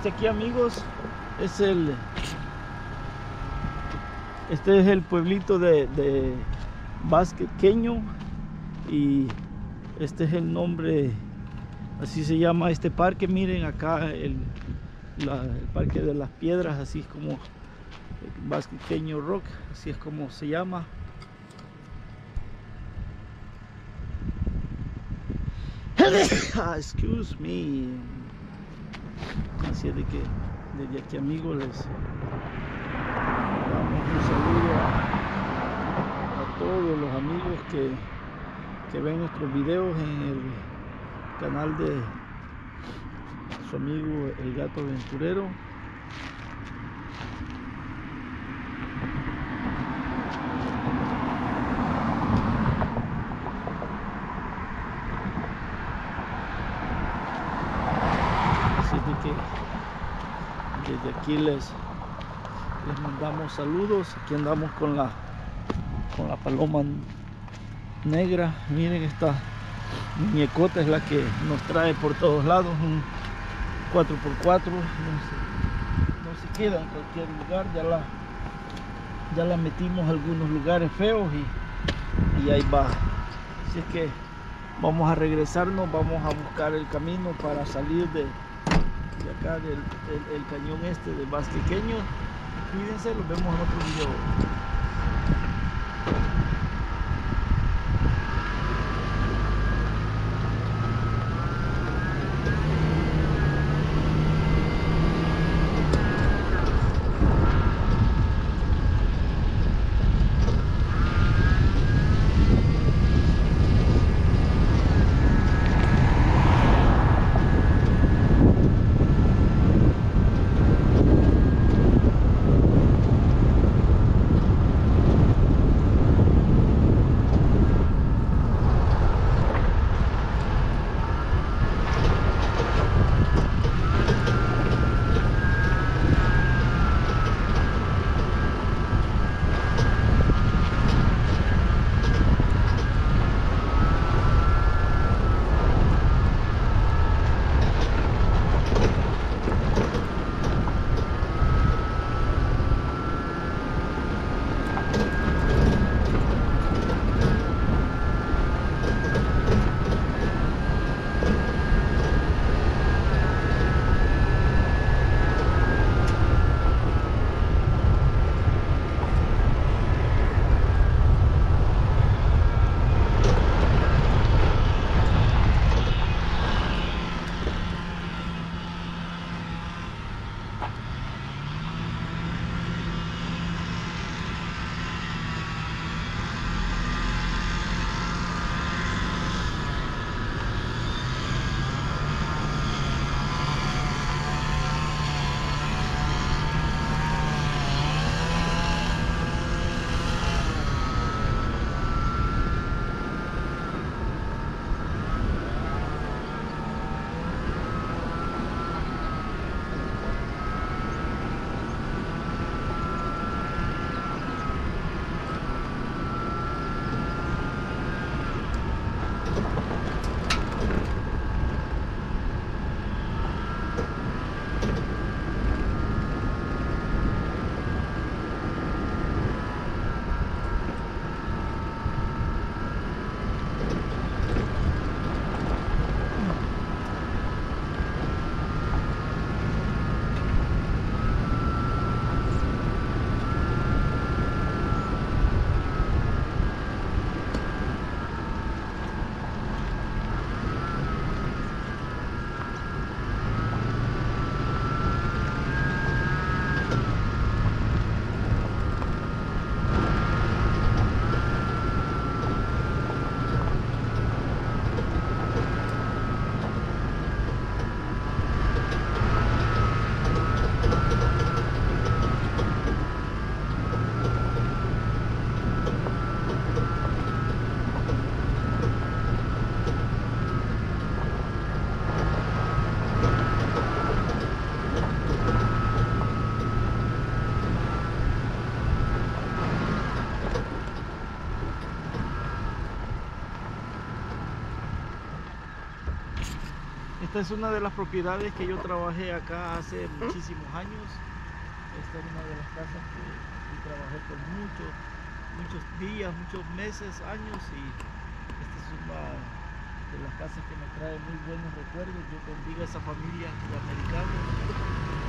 aquí, amigos, es este es el pueblito de Basquequeño, y este es el nombre, así se llama este parque. Miren acá el parque de las piedras, así es como Basquequeño Rock, así es como se llama. Excuse me. Así es de que desde aquí, amigos, les damos un saludo a todos los amigos que ven nuestros videos en el canal de su amigo El Gato Aventurero. Así de que desde aquí les mandamos saludos. Aquí andamos con la paloma negra. Miren, esta muñecota es la que nos trae por todos lados, un 4x4, no se queda en cualquier lugar. Ya la metimos a algunos lugares feos y ahí va. Así es que vamos a regresarnos, vamos a buscar el camino para salir de acá del cañón este de Basquequeño. Cuídense, los vemos en otro video. Esta es una de las propiedades que yo trabajé acá hace muchísimos años. Esta es una de las casas que trabajé por muchos días, muchos meses, años, y esta es una de las casas que me trae muy buenos recuerdos. Dios bendiga a esa familia de americanos